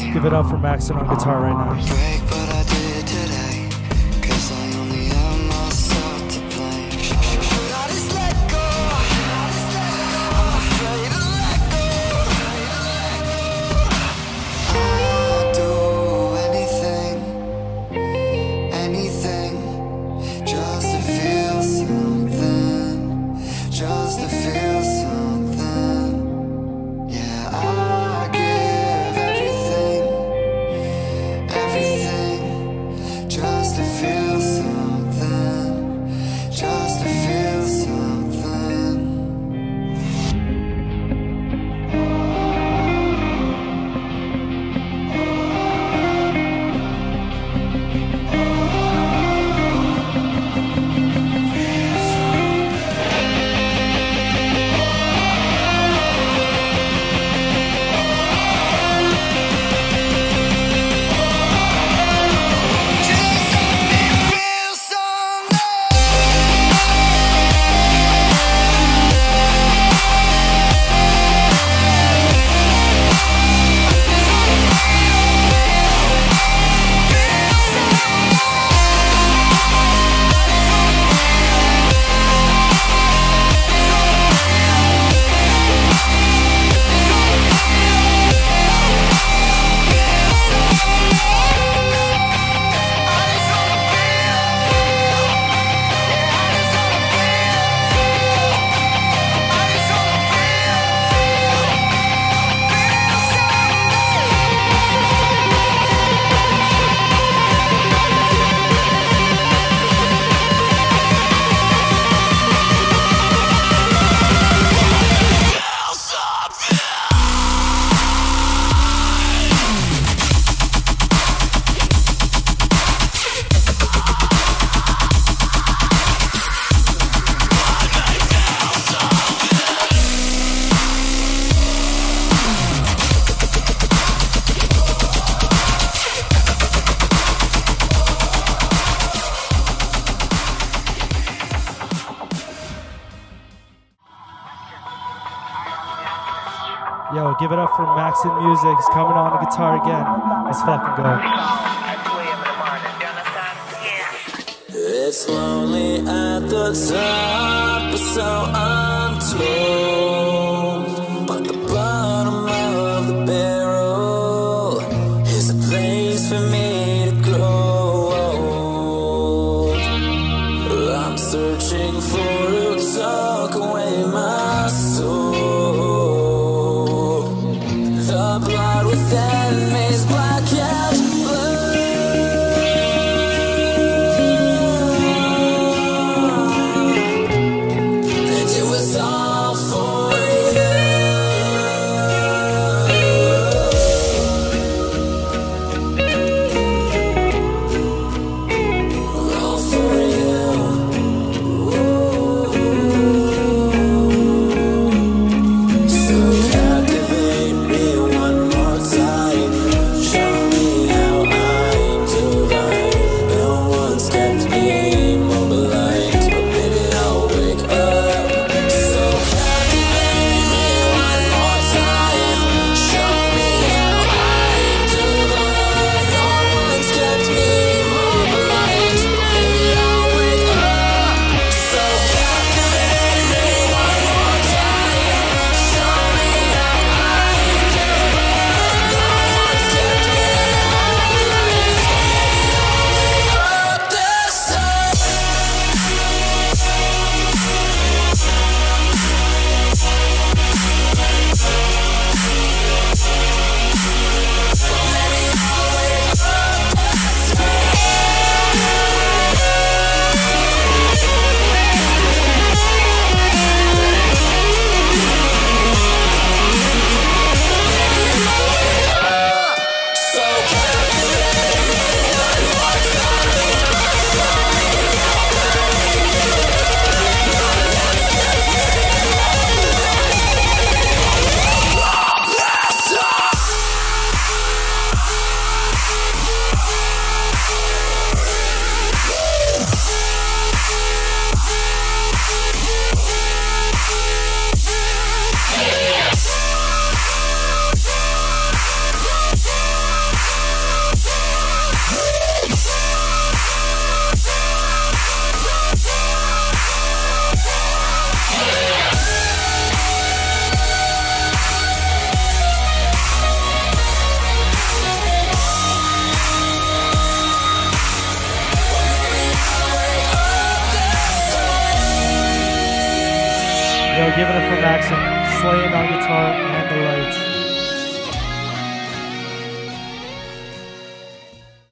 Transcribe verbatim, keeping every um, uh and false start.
Give it up for Maxon on guitar right now. Break, but I did today, 'cause I only have myself to blame. Should I just let go? I'm afraid to let go. I'll do anything, anything, just to feel something, just to feel something. Yeah, I give everything, everything, just to feel something, just to feel something. Just let me feel something. Yo, give it up for Maxon Music. He's coming on the guitar again. Let's fucking go. It's lonely at the top, but so untold. But the bottom of the barrel is a place for me to grow old. I'm searching for a tuck away my soul. The blood within me is black and blue. Give it up for Maxim, slaying on guitar and the lights.